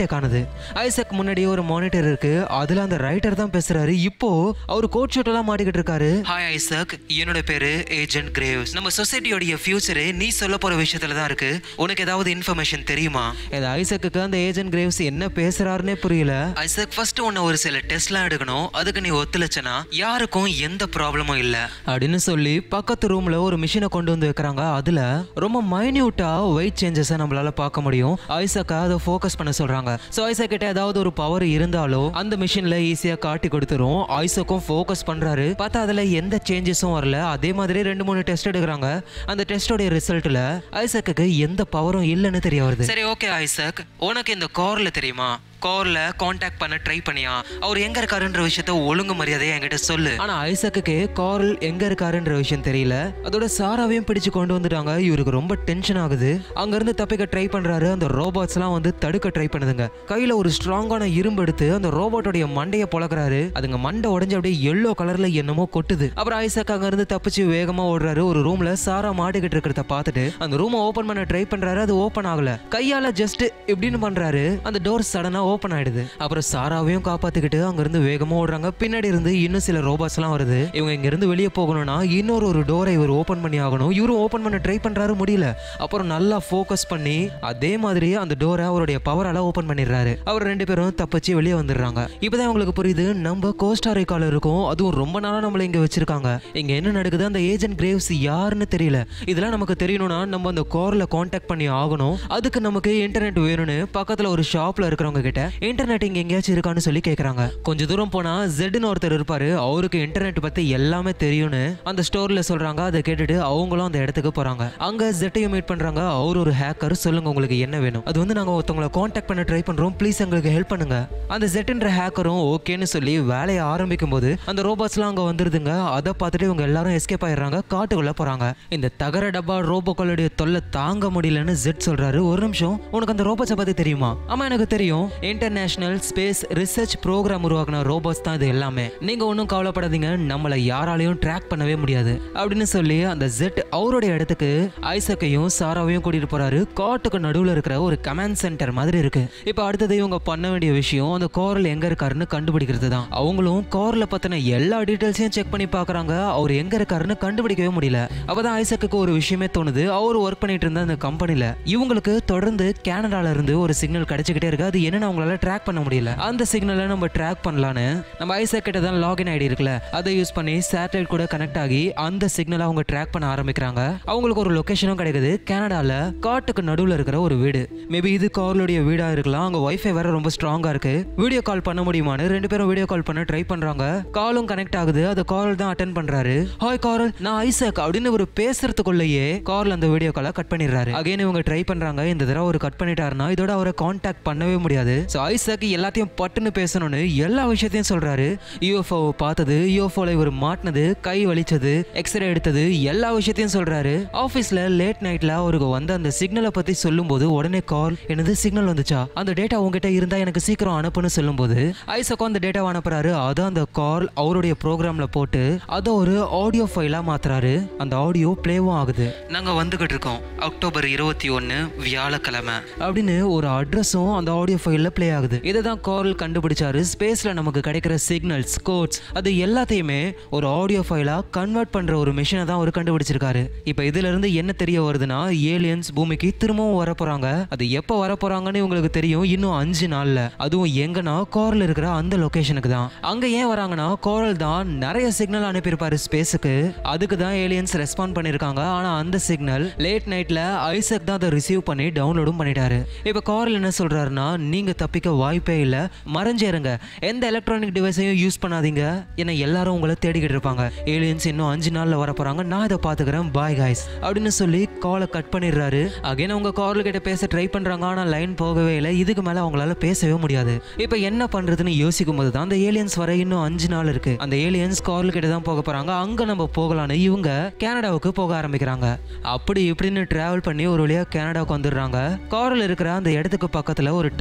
ஐசக் முன்னாடி ஒரு மானிட்டர் இருக்கு, அதுல அந்த ரைட்டர் தான் பேசுறாரு. இப்போ அவர் கோட் ஷூட் எல்லாம் மாட்டிக்கிட்டு இருக்காரு. ஹாய் ஐசக், என்னோட பேரு ஏஜென்ட் கிரேவ்ஸ். நம்ம சொசைட்டியோட ஃபியூச்சரே நீ சொல்ல போற விஷயத்துல தான் இருக்கு. உனக்கு ஏதாவது இன்ஃபர்மேஷன் தெரியுமா? இது ஐசக்கு அந்த ஏஜென்ட் கிரேவ்ஸ் என்ன பேசுறாருன்னே புரியல. ஐசக், ஃபர்ஸ்ட் உன்ன ஒரு சில டெஸ்ட்லாம் எடுக்கணும், அதுக்கு நீ ஒத்துழைச்சனா யாருக்கும் எந்த ப்ராப்ளமும் இல்ல அப்படின்னு சொல்லி பக்கத்து ரூம்ல ஒரு மிஷினை கொண்டு வந்து வைக்கிறாங்க. அதுல ரொம்ப மைன்யூட்டா வெயிட் சேஞ்சஸை நம்மளால பார்க்க முடியும். ஐசக்கை அதை ஃபோக்கஸ் பண்ண சொல்றாங்க. ஸோ ஐசக் கிட்ட ஏதாவது ஒரு பவர் இருந்தாலும் அந்த மிஷின்ல ஈஸியா காட்டி கொடுத்துரும். ஐசக்கும் ஃபோக்கஸ் பண்றாரு, பார்த்தா அதுல எந்த சேஞ்சஸும் வரல. அதே மாதிரி 2-3 டெஸ்ட் எடுக்கிறாங்க. அந்த டெஸ்டோட ரிசல்ட்ல ஐசக்கு எந்த பவரும் இல்லைன்னு தெரிய வருது. சரி, ஓகே ஐசக், உனக்கு இந்த கார்ல தெரியுமா? கார்ல கான்டாக்ட் பண்ண ட்ரை பண்ணியா? அவர் எங்க இருக்காருன்ற விஷயத்த ஒழுங்கு மரியாதையா என்கிட்ட சொல்லு. ஆனா ஐசக்கு கார்ல் எங்க இருக்காருன்ற விஷயம் தெரியல. அதோட சாராவையும் பிடிச்சு கொண்டு வந்துட்டாங்க. இவருக்கு ரொம்ப டென்ஷன் ஆகுது. அங்க இருந்து தப்பிக்க ட்ரை பண்றாரு. அந்த ரோபோட்ஸ் எல்லாம் வந்து தடுக்க ட்ரை பண்ணுதுங்க. கையில ஒரு ஸ்ட்ராங்கான இரும்பு எடுத்து அந்த ரோபோட்டோட மண்டைய பொளக்குறாரு. அதுங்க மண்டை உடஞ்சு அப்படியே எல்லோ கலர்ல என்னமோ கொட்டுது. அப்புறம் ஐசக் அங்க இருந்து தப்பிச்சு வேகமா ஓடுறாரு. ஒரு ரூம்ல சாரா மாட்டிக்கிட்டு இருக்கிறத பார்த்துட்டு அந்த ரூமை ஓபன் பண்ண ட்ரை பண்றாரு. அது ஓபன் ஆகல. கையால ஜஸ்ட் இப்படின்னு பண்றாரு. அந்த டோர் சடனா ஓபன் ஆயிடுது. அப்புறம் சாராவையும் காப்பாத்திக்கிட்டு அங்க இருந்து வேகமா ஓடுறாங்க. பின்னாடி இருந்து இன்னும் சில ரோபோட்ஸ் எல்லாம் வருது. இவங்க இங்க இருந்து வெளியே போகணும்னா இன்னொரு டோரை இவர் ஓபன் பண்ணி ஆகணும். இவரும் ஓபன் பண்ண ட்ரை பண்றாரு, முடியல. அப்புறம் நல்லா ஃபோக்கஸ் பண்ணி அதே மாதிரி அந்த டோரை அவருடைய பவரால ஓபன் பண்ணிடுறாரு. அவர் 2 பேரும் தப்பிச்சு வெளியே வந்துடுறாங்க. இப்பதான் உங்களுக்கு புரியுது, நம்ம கோஸ்டாரிக்கால இருக்கோம், அதுவும் ரொம்ப நாளா நம்மள இங்க வச்சிருக்காங்க. இங்க என்ன நடக்குது, அந்த ஏஜென்ட் கிரேவ்ஸ் யாருன்னு தெரியல. இதெல்லாம் நமக்கு தெரியணும்னா நம்ம அந்த கார்ல கான்டாக்ட் பண்ணி ஆகணும். அதுக்கு நமக்கு இன்டர்நெட் வேணும்னு பக்கத்துல ஒரு ஷாப்ல இருக்கிறவங்க கிட்ட இன்டர்நெட் இங்க எங்கேயாச்சும் இருக்கான்னு சொல்லி கேக்குறாங்க. கொஞ்ச தூரம் போனா ஜெட்னு ஒருத்தர் இருப்பாரு. அவருக்கு இன்டர்நெட் பத்தி எல்லாமே தெரியும்னு அந்த ஸ்டோர்ல சொல்றாங்க. அதை கேட்டுட்டு அவங்களும் அந்த இடத்துக்கு போறாங்க. அங்க ஜெட்டையும் மீட் பண்றாங்க. அவர் ஒரு ஹேக்கர். சொல்லுங்க, உங்களுக்கு என்ன வேணும்? அது வந்து நாங்க ஒருத்தவங்களை கான்டாக்ட் பண்ண ட்ரை பண்றோம், ப்ளீஸ் எங்களுக்கு ஹெல்ப் பண்ணுங்க. அந்த ஜெட்ன்ற ஹேக்கரும் ஓகேன்னு சொல்லி வேலையை ஆரம்பிக்கும் போது அந்த ரோபோட்ஸ்லாம் அங்க வந்துருதுங்க. அதை பார்த்துட்டு இவங்க எல்லாரும் எஸ்கேப் ஆயிடுறாங்க, காட்டுக்குள்ள போறாங்க. இந்த தகர டப்பா ரோபோக்களுடைய தொல்லை தாங்க முடியலன்னு ஜெட் சொல்றாரு. ஒரு நிமிஷம், உனக்கு அந்த ரோபோட்ஸை பத்தி தெரியுமா? ஆமா, எனக்கு தெரியும். இன்டர்நேஷனல் ஸ்பேஸ் ரிசர்ச் ப்ரோக்ராம் உருவாக்குன ரோபோட்ஸ் தான் இது எல்லாமே. நீங்க ஒன்றும் கவலைப்படாதீங்க, நம்மளை யாராலையும் ட்ராக் பண்ணவே முடியாது அப்படின்னு சொல்லி அந்த ஜெட் அவருடைய இடத்துக்கு ஐசக்கையும் சாராவையும் கூட்டிட்டு போறாரு. காட்டுக்கு நடுவுல இருக்கிற ஒரு கமாண்ட் சென்டர் மாதிரி இருக்கு. இப்போ அடுத்தது இவங்க பண்ண வேண்டிய விஷயம் அந்த கார்ல எங்க இருக்காருன்னு கண்டுபிடிக்கிறது தான். அவங்களும் கார்ல பத்தின எல்லா டீடைல்ஸையும் செக் பண்ணி பாக்குறாங்க. அவர் எங்க இருக்காருன்னு கண்டுபிடிக்கவே முடியல. அப்பதான் ஐசக்கு ஒரு விஷயமே தோணுது. அவர் ஒர்க் பண்ணிட்டு இருந்த அந்த கம்பெனில இவங்களுக்கு தொடர்ந்து கனடால இருந்து ஒரு சிக்னல் கிடைச்சிக்கிட்டே இருக்கு. அது என்னன்னு அவங்களால ட்ராக் பண்ண முடியல. அந்த சிக்னலை நம்ம ட்ராக் பண்ணலான்னு நம்ம ஐசக் கிட்ட தான் லாகின் ஐடி இருக்குல்ல, அதை யூஸ் பண்ணி சேட்டலைட் கூட கனெக்ட் ஆகி அந்த சிக்னலை அவங்க ட்ராக் பண்ண ஆரம்பிக்கிறாங்க. அவங்களுக்கு ஒரு லொகேஷனும் கிடைக்குது. கனடால காட்டுக்கு நடுவுல இருக்கிற ஒரு வீடு. மேபி இது கார்லுடைய வீடா இருக்கலாம். அங்க வைஃபை வேற ரொம்ப ஸ்ட்ராங்கா இருக்கு. வீடியோ கால் பண்ண முடியுமான்னு 2 பேரும் வீடியோ கால் பண்ண ட்ரை பண்றாங்க. காலும் கனெக்ட் ஆகுது. அது கார்ல் தான் அட்டென்ட் பண்றாரு. ஹாய் கார்ல், நான் ஐசக் அப்படின்னு ஒரு பேசுறதுக்குள்ளேயே கார்ல் அந்த வீடியோ காலை கட் பண்ணிடுறாரு. அகைன் இவங்க ட்ரை பண்றாங்க. இந்த தடவை ஒரு கட் பண்ணிட்டாருன்னா இதோட அவரை கான்டாக்ட் பண்ணவே முடியாது. ஐசக் எல்லாத்தையும் பட்டுன்னு பேசணும்னு எல்லா விஷயத்தையும் சொல்றாரு. யூஎஃப்ஓ பார்த்தது, யூஎஃப்ஓல இவர் மாட்டினது, கை வலிச்சது, எக்ஸ்ரே எடுத்தது, எல்லா விஷயத்தையும் சொல்றாரு. ஆபீஸ்ல லேட் நைட்ல அவருக்கு வந்த அந்த சிக்னலை பத்தி சொல்லும்போது உடனே கால், எனது சிக்னல் வந்துச்சா, அந்த டேட்டா உங்ககிட்ட இருந்தா எனக்கு சீக்கிரம் அனுப்புன்னு சொல்லும்போது ஐசக்கும் அந்த டேட்டா அனுப்புறாரு. அதான் அந்த கால் அவருடைய ப்ரோக்ராம்ல போட்டு அதை ஒரு ஆடியோ ஃபைலா மாத்துறாரு. அந்த ஆடியோ பிளேவும் ஆகுது. நாங்க வந்துகிட்டு இருக்கோம், அக்டோபர் 21 வியாழக்கிழமை அப்படின்னு ஒரு அட்ரஸும் அந்த ஆடியோ ஃபைல்ல பிளே ஆகுது. இதை தான் கார்ல் கண்டுபிடிச்சாரு. ஸ்பேஸ்ல நமக்கு கிடைக்கிற சிக்னல்ஸ், கோட்ஸ், அது எல்லாத்தையுமே ஒரு ஆடியோ ஃபைலா கன்வெர்ட் பண்ற ஒரு மிஷினை தான் அவர் கண்டுபிடிச்சிருக்காரு. இப்போ இதுல இருந்து என்ன தெரிய வருதுன்னா, ஏலியன்ஸ் பூமிக்கு திரும்பவும் வர போறாங்க. அது எப்போ வர போறாங்கன்னு உங்களுக்கு தெரியும், இன்னும் 5 நாள்ல. அதுவும் எங்கன்னா கார்ல இருக்கிற அந்த லொகேஷனுக்கு தான். அங்க ஏன் வராங்கன்னா, கார்ல் தான் நிறைய சிக்னல் அனுப்பியிருப்பாரு ஸ்பேஸுக்கு. அதுக்கு தான் ஏலியன்ஸ் ரெஸ்பாண்ட் பண்ணிருக்காங்க. ஆனா அந்த சிக்னல் லேட் நைட்ல ஐசக் தான் அதை ரிசீவ் பண்ணி டவுன்லோடும் பண்ணிட்டாரு. இப்போ கார்ல் என்ன சொல்றாருன்னா, நீங்க தப்பிக்க வாய்ப்பே இல்ல, மறைஞ்சிருங்க, எந்த எலக்ட்ரானிக் டிவைஸையும் யூஸ் பண்ணாதீங்க, ஏன்னா எல்லாரும் உங்களை தேடிக்கிட்டு இருப்பாங்க. ஏலியன்ஸ் இன்னும் 5 நாள்ல வர போறாங்க, நான் இதை பாத்துக்கிறேன், பாய் காய்ஸ் அப்படின்னு சொல்லி காலை கட் பண்ணிடுறாரு. அகைன் அவங்க கார்ல் கிட்ட பேச ட்ரை பண்றாங்க. ஆனா லைன் போகவே இல்லை. இதுக்கு மேல அவங்களால பேசவே முடியாது. இப்போ என்ன பண்றதுன்னு யோசிக்கும் போது தான் அந்த ஏலியன்ஸ் வர இன்னும் 5 நாள் இருக்கு. அந்த ஏலியன்ஸ் கார்ல் கிட்ட தான் போக போறாங்க. அங்க நம்ம போகலான்னு இவங்க கனடாவுக்கு போக ஆரம்பிக்கிறாங்க. அப்படி இப்படின்னு டிராவல் பண்ணி ஒரு வழியா கனடாவுக்கு வந்துடுறாங்க. கார்ல இருக்கிற அந்த இடத்துக்கு பக்கத்துல ஒரு டவுன் இருக்கு.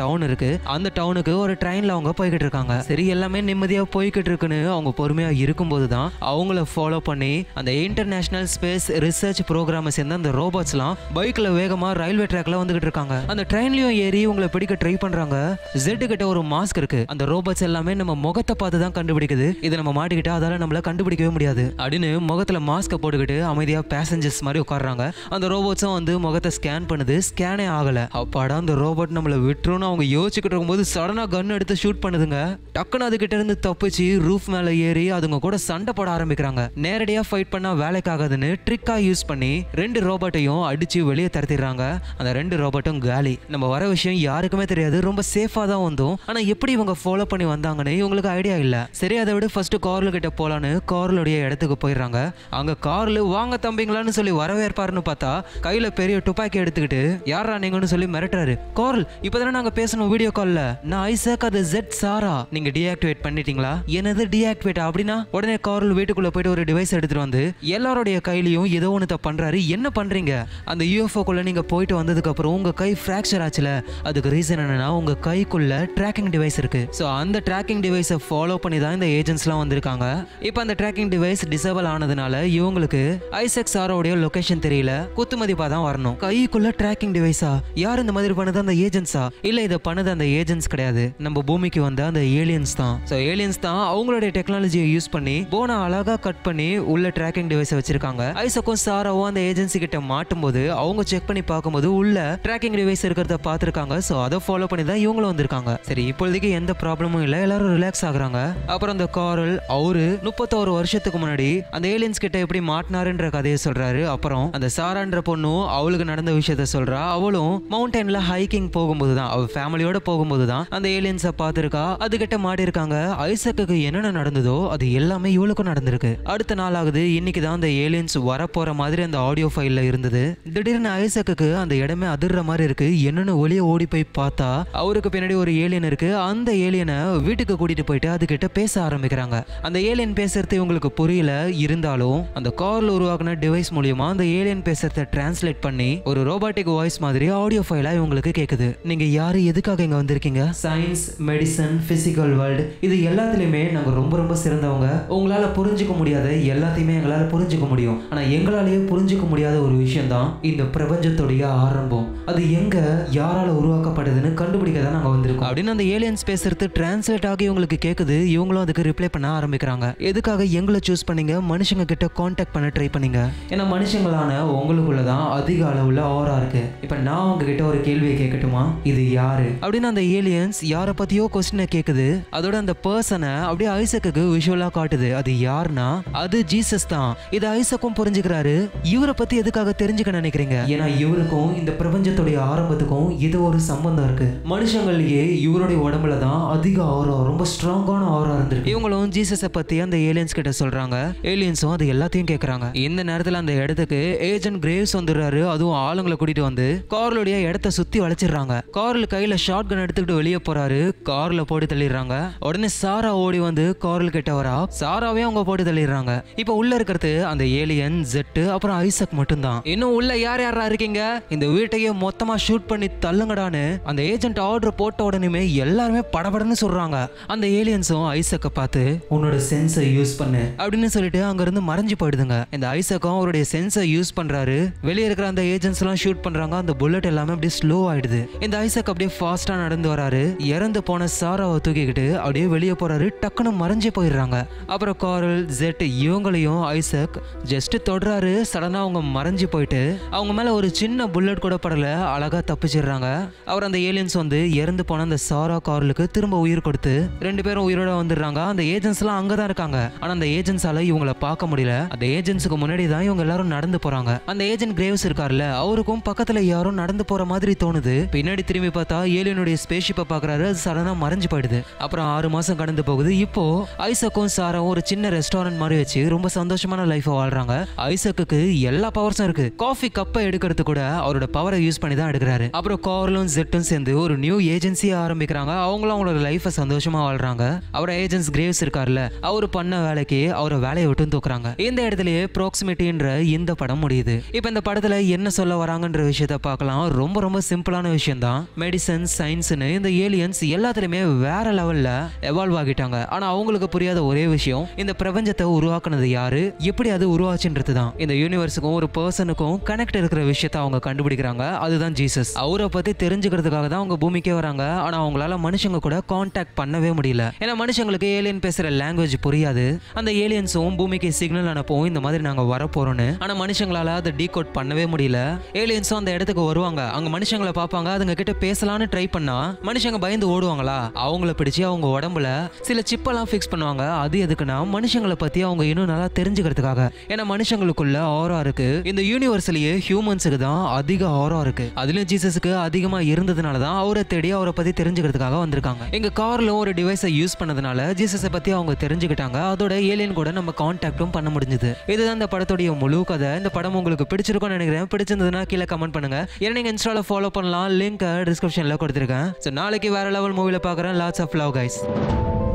அந்த டவுனுக்கு ஒரு ட்ரெயின்ல அவங்க போய்கிட்டு இருக்காங்க. சரி, எல்லாமே நிம்மதியா போய்கிட்டு இருக்குன்னு அவங்க பொறுமையா இருக்கும்போது தான் அவங்கள ஃபாலோ பண்ணி அந்த இன்டர்நேஷனல் ஸ்பேஸ் ரிசர்ச் ப்ரோக்ராமை சேர்ந்த அந்த ரோபோட்ஸ்லாம் பைக்ல வேகமா ரயில்வே ட்ராக்ல வந்துகிட்டு இருக்காங்க. அந்த ட்ரெயின்லயும் ஏறி உங்களை பிடிக்க ட்ரை பண்றாங்க. ஜெட் கிட்ட ஒரு மாஸ்க் இருக்கு. அந்த ரோபோட்ஸ் எல்லாமே நம்ம முகத்தை பார்த்து தான் கண்டுபிடிக்குது. இதை நம்ம மாட்டிக்கிட்டா அதால நம்மள கண்டுபிடிக்கவே முடியாது அப்படின்னு முகத்துல மாஸ்க போட்டுக்கிட்டு அமைதியா பேசஞ்சர்ஸ் மாதிரி உட்கார்றாங்க. அந்த ரோபோட்ஸும் வந்து முகத்தை ஸ்கேன் பண்ணுது. ஸ்கேனே ஆகல. அப்பாடா அந்த ரோபோட் நம்மள விட்டுருன்னு அவங்க யோசிச்சுக்கிட்டு இருக்கும்போது சடனா கன் எடுத்து ஷூட் பண்ணுதுங்க. டக்குன்னு அது கிட்ட இருந்து தப்பிச்சு ரூஃப் மேல ஏறி அதுங்க கூட சண்டை போட ஆரம்பிக்கிறாங்க. நேரடியா ஃபைட் பண்ணா வேலைக்காகாதுன்னு ட்ரிக்கா யூஸ் பண்ணி 2 ரோபோட்டையும் அடிச்சு வெளியே தரத்திடுறாங்க. அந்த 2 ரோபோட்டும் காலி. நம்ம வர விஷயம் யாருக்குமே தெரியாது. ரொம்ப சேஃபா தான் வந்தோம். ஆனா எப்படி இவங்க ஃபாலோ பண்ணி வந்தாங்கன்னு இவங்களுக்கு ஐடியா இல்ல. சரி, அதை விட ஃபர்ஸ்ட் கார்ல கிட்ட போலான்னு கார்லுடைய இடத்துக்கு போயிடுறாங்க. அங்க கார்ல வாங்க தம்பிங்களான்னு சொல்லி வரவேற்பாருன்னு பார்த்தா கையில பெரிய துப்பாக்கி எடுத்துக்கிட்டு யாரா நீங்கன்னு சொல்லி மிரட்டுறாரு. கார்ல், இப்பதானே நாங்க பேசணும் வீடியோ கால்ல. நான் ஐசக், அது ஜெட் சாரா. நீங்க டீஆக்டிவேட் பண்ணிட்டீங்களா? என்னது டீஆக்டிவேட் அப்படின்னா? உடனே கார்ல் வீட்டுக்குள்ள போயிட்டு ஒரு டிவைஸ் எடுத்துட்டு வந்து எல்லாரோடைய கையிலயும் ஏதோ ஒன்று பண்றாரு. என்ன பண்றீங்க? அந்த யூஎஃப்ஓக்குள்ள நீங்க போயிட்டு வந்ததுக்கு அப்புறம் உங்க கை ஃபிராக்சர் ஆச்சுல, அதுக்கு ரீசன் என்னன்னா உங்க கைக்குள்ள ட்ராக்கிங் டிவைஸ் இருக்கு. சோ அந்த ட்ராக்கிங் டிவைஸை ஃபாலோ பண்ணி தான் இந்த ஏஜென்ட்ஸ்லாம் வந்திருக்காங்க. இப்போ அந்த ட்ராக்கிங் டிவைஸ் டிசேபிள் ஆனதுனால இவங்களுக்கு ஐசக் சாரோடைய லொகேஷன் தெரியல. குத்துமதிப்பா தான் வரணும். கைக்குள்ள ட்ராக்கிங் டிவைஸா? யார் இந்த மாதிரி பண்ணது? அந்த ஏஜென்ட்ஸா? இல்ல, இதை பண்ணது அந்த ஏஜென்ட்ஸ் கிடையாது. நம்ம பூமிக்கு வந்த அந்த ஏலியன்ஸ் தான். சோ ஏலியன்ஸ் தான் அவங்களுடைய டெக்னாலஜியை யூஸ் பண்ணி போனை அழகா கட் பண்ணி உள்ள ட்ராக்கிங் டிவைஸை வச்சிருக்காங்க. ஐசக்கும் சாராவும் அந்த ஏஜென்சி கிட்ட மாட்டும் போது அவங்க செக் பண்ணி பார்க்கும்போது உள்ள ட்ராக்கிங் டிவைஸ் இருக்கிறத பார்த்திருக்காங்க. சோ அதை ஃபாலோ பண்ணி தான் இவங்களும் வந்திருக்காங்க. சரி, இப்போதைக்கு எந்த ப்ராப்ளமும் இல்ல. எல்லாரும் ரிலாக்ஸ் ஆகுறாங்க. அப்புறம் அந்த காரல் அவரு 31 வருஷத்துக்கு முன்னாடி அந்த ஏலியன்ஸ் கிட்ட எப்படி மாட்டினாருன்ற கதையை சொல்றாரு. அப்புறம் அந்த சாரான்ற பொண்ணும் அவளுக்கு நடந்த விஷயத்த சொல்றா. அவளும் மவுண்டன்ல ஹைக்கிங் போகும்போது தான், அவ ஃபேமிலியோட போகும்போது தான் அந்த ஏலியன்ஸை பார்த்திருக்கா. அதுகிட்ட மாட்டி இருக்காங்க. ஐசக்கு என்னென்ன நடந்ததோ அது எல்லாமே இவளுக்கும் நடந்திருக்கு. அடுத்த நாள் ஆகுது. இன்னைக்கு தான் அந்த ஏலியன்ஸ் வரப்போற மாதிரி அந்த ஆடியோ ஃபைல்ல இருந்தது. திடீர்னு ஐசக்கு அந்த இடமே அதிர்ற மாதிரி இருக்கு. என்னன்னு ஒளிய ஓடி போய் பார்த்தா அவருக்கு பின்னாடி ஒரு ஏலியன் இருக்கு. அந்த ஏலியனை வீட்டுக்கு கூட்டிட்டு போயிட்டு அதுகிட்ட பேச ஆரம்பிக்கிறாங்க. அந்த ஏலியன் பேசுறது இவங்களுக்கு புரியல. இருந்தாலும் அந்த கார்ல உருவாக்குன டிவைஸ் மூலியமா அந்த ஏலியன் பேசுறத டிரான்ஸ்லேட் பண்ணி ஒரு ரோபோட்டிக் வாய்ஸ் மாதிரி ஆடியோ ஃபைலா இவங்களுக்கு கேக்குது. நீங்க யாரு, எதுக்காக இங்க வந்திருக்கீங்க? சயின்ஸ், மெடிசன், பிசிக்கல் வேர்ல்டு, இது எல்லாத்துலயுமே நாங்க ரொம்ப ரொம்ப சிறந்தவங்க. உங்களால புரிஞ்சுக்க முடியாத எல்லாத்தையுமே எங்களால புரிஞ்சுக்க முடியும். ஆனா எங்களாலேயே புரிஞ்சுக்க முடியாத ஒரு விஷயம் தான் இந்த பிரபஞ்சத்துடைய ஆரம்பம். அது எங்க யாரால உருவாக்கப்பட்டதுன்னு கண்டுபிடிக்க தான் நாங்க வந்திருக்கோம் அப்படின்னு அந்த ஏலியன்ஸ் பேசுறது டிரான்ஸ்லேட் ஆகி இவங்களுக்கு கேக்குது. இவங்களும் அதுக்கு ரிப்ளை பண்ண ஆரம்பிக்கிறாங்க. எதுக்காக எங்களை சூஸ் பண்ணீங்க? மனுஷங்க கிட்ட கான்டாக்ட் பண்ண ட்ரை பண்ணீங்க. ஏன்னா மனுஷங்களான உங்களுக்குள்ளதான் அதிக அளவுல ஆரா இருக்கு. இப்ப நான் உங்ககிட்ட ஒரு கேள்வியை கேட்கட்டுமா? இது யாரு அப்படின்னு அந்த ஏலியன்ஸ் யாரை பத்தியோ கொஸ்டினை கேக்குது. அதோட அந்த பர்சனை அப்படியே ஐசக்கு விஷுவலா காட்டுது. அது யாருன்னா அது ஜீசஸ் தான். இது ஐசக்கும் புரிஞ்சுக்கிறாரு. இவரை பத்தி எதுக்காக தெரிஞ்சுக்க நினைக்கிறீங்க? ஏன்னா இவருக்கும் இந்த பிரபஞ்சத்துடைய ஆரம்பத்துக்கும் இது ஒரு சம்பந்தம் இருக்கு. மனுஷங்களையே இவருடைய உடம்புல தான் அதிக ஆரா, ரொம்ப ஸ்ட்ராங்கான ஆரா இருந்திருக்கு. இவங்களும் ஜீசஸை பத்தி அந்த ஏலியன்ஸ் கிட்ட சொல்றாங்க. ஏலியன்ஸும் அது எல்லாத்தையும் கேட்கறாங்க. இந்த நேரத்துல அந்த இடத்துக்கு ஏஜென்ட் கிரேவ்ஸ் வந்துடுறாரு. அதுவும் ஆளுங்களை கூட்டிட்டு வந்து கார்லுடைய இடத்தை சுத்தி வளைச்சிடுறாங்க. கார்ல கையில ஷார்ட் கன் எடுத்துக்கிட்டு வெளியே போறாரு. கார்ல போட்டு தள்ளிடுறாங்க. உடனே சாரா ஓடி வந்து கார்ல கிட்ட வரா. சாராவே அவங்க போட்டு தள்ளிடுறாங்க. இப்ப உள்ள இருக்கிறது அந்த ஏலியன், ஜெட், அப்புறம் ஐசக் மட்டும் தான். இன்னும் உள்ள யார் யாரா இருக்கீங்க? இந்த வீட்டையே மொத்தமா ஷூட் பண்ணி தள்ளுங்கடான்னு அந்த ஏஜென்ட் ஆர்டர் போட்ட உடனே எல்லாருமே படபடன்னு சொல்றாங்க. அந்த ஏலியன்ஸும் ஐசக்கை பார்த்து உன்னோட சென்ஸை யூஸ் பண்ணு அப்படின்னு சொல்லிட்டு அங்க இருந்து மறைஞ்சு போயிடுதுங்க. இந்த ஐசக்கும் அவருடைய சென்ஸை யூஸ் பண்றாரு. வெளியே இருக்கிற அந்த ஏஜென்ட்ஸ் எல்லாம் ஷூட் பண்றாங்க. அந்த புல்லட் எல்லாமே அப்படியே ஸ்லோ ஆயிடுது. இந்த ஐசக் அப்படியே ஃபாஸ்டா நடந்து வராரு. இறந்து போன சாராவை தூக்கிக்கிட்டு அப்படியே வெளியே போறாரு. டக்குன்னு மறைஞ்சு போயிடுறாங்க. அப்புறம் காரல், ஜெட் இவங்களையும் ஐசக் ஜஸ்ட் தொடுறாரு. சடனா அவங்க மறைஞ்சு போயிட்டு அவங்க மேல ஒரு சின்ன புல்லட் கூட படல, அழகா தப்பிச்சிடுறாங்க. அவர் அந்த ஏலியன்ஸ் வந்து இறந்து போன அந்த சாரா கார்லுக்கு திரும்ப உயிர் கொடுத்து 2 பேரும் உயிரோட வந்துடுறாங்க. அந்த ஏஜென்ட்ஸ் எல்லாம் அங்கதான் இருக்காங்க. ஆனா அந்த ஏஜென்ட்ஸால இவங்களை பார்க்க முடியல. அந்த ஏஜென்ட்ஸுக்கு முன்னாடி தான் இவங்க எல்லாரும் நடந்து போறாங்க. அந்த ஏஜென்ட் கிரேவ்ஸ் இருக்காருல்ல, அவருக்கும் பக்கத்துல யாரும் நடந்து போற மாதிரி தோணுது. பின்னாடி திரும்பி பார்த்தா ஏலியனுடைய ஸ்பேஸ்ஷிப்பை பாக்குறாரு. அது சடனா மறைஞ்சு போயிடுது. அப்புறம் 6 மாசம் கடந்து போகுது. இப்போ ஐசக்கும் சாராவும் ஒரு சின்ன ரெஸ்டாரண்ட் மாதிரி வச்சு ரொம்ப சந்தோஷமான லைஃபை வாழ்றாங்க. ஐசக்கு எல்லா பவர்ஸும் இருக்கு. காஃபி கப்பை எடுக்கிறது கூட அவரோட பவரை யூஸ் பண்ணி தான் எடுக்கிறாரு. அப்புறம் கார்லும் ஜெட்டும் சேர்ந்து ஒரு நியூ ஏஜென்சியை ஆரம்பிக்கிறாங்க. அவங்களும் அவங்களோட லைஃபை சந்தோஷமா வாழ்றாங்க. அவரோட ஏஜென்ட்ஸ் கிரேவ்ஸ் இருக்காருல்ல, அவரு பண்ண வேலைக்கு அவரை வேலையை விட்டு தூக்குறாங்க. இந்த இடத்துலயே ப்ராக்சிமிட்டின்ற இந்த படம் முடியுது. இப்ப இந்த படத்துல என்ன சொல்ல வராங்கன்ற விஷயத்த பார்க்கலாம். ரொம்ப ரொம்ப சிம்பிளான விஷயம் தான். மெடிசன், சயின்ஸ், மைண்ட்ஸ்னு இந்த ஏலியன்ஸ் எல்லாத்துலயுமே வேற லெவல்ல எவால்வ் ஆகிட்டாங்க. ஆனா அவங்களுக்கு புரியாத ஒரே விஷயம், இந்த பிரபஞ்சத்தை உருவாக்குனது யாரு, எப்படி அது உருவாச்சுன்றது தான். இந்த யூனிவர்ஸுக்கும் ஒரு பர்சனுக்கும் கனெக்ட் இருக்கிற விஷயத்த அவங்க கண்டுபிடிக்கிறாங்க. அதுதான் ஜீசஸ். அவரை பத்தி தெரிஞ்சுக்கிறதுக்காக தான் அவங்க பூமிக்கே வராங்க. ஆனா அவங்களால மனுஷங்க கூட கான்டாக்ட் பண்ணவே முடியல. ஏன்னா மனுஷங்களுக்கு ஏலியன் பேசுற லாங்குவேஜ் புரியாது. அந்த ஏலியன்ஸும் பூமிக்கு சிக்னல் அனுப்பவும் இந்த மாதிரி நாங்க வர போறோம்னு. ஆனா மனுஷங்களால அதை டீகோட் பண்ணவே முடியல. ஏலியன்ஸும் அந்த இடத்துக்கு வருவாங்க, அங்க மனுஷங்களை பார்ப்பாங்க, அதுங்க கிட்ட பேசலாம்னு ட்ரை பண்ணா மனுஷங்க பயந்து ஓடுவாங்களா, அவங்கள பிடிச்சி அவங்க உடம்புல சில சிப்பெல்லாம் ஃபிக்ஸ் பண்ணுவாங்க. அது எதுக்குன்னா மனுஷங்களை பத்தி அவங்க இன்னும் நல்லா தெரிஞ்சுக்கிறதுக்காக. ஏன்னா மனுஷங்களுக்குள்ள ஆரா இருக்கு. இந்த யூனிவர்ஸ்லயே ஹியூமன்ஸுக்கு தான் அதிக ஆரா இருக்கு. அதுலயும் ஜீசஸுக்கு அதிகமா இருந்ததுனால தான் அவரை தேடி அவரை பத்தி தெரிஞ்சுக்கிறதுக்காக வந்திருக்காங்க. எங்க கார்ல ஒரு டிவைஸை யூஸ் பண்ணதுனால ஜீசஸை பத்தி அவங்க தெரிஞ்சுக்கிட்டாங்க. அதோட ஏலியன் கூட நம்ம கான்டாக்டும் பண்ண முடிஞ்சது. இதுதான் இந்த படத்துடைய முழு கதை. இந்த படம் உங்களுக்கு பிடிச்சிருக்கும்னு நினைக்கிறேன். பிடிச்சிருந்ததுன்னா கீழே கமெண்ட் பண்ணுங்க. ஏன்னா நீங்க இன்ஸ்டால ஃபாலோ பண்ணலாம், லிங்க் டிஸ்கிரிப்ஷன்ல கொடுத்துருக்கேன். ஸோ நாளைக்கு வேற லெவல் மூவில பார்க்குறேன். Lots of love guys.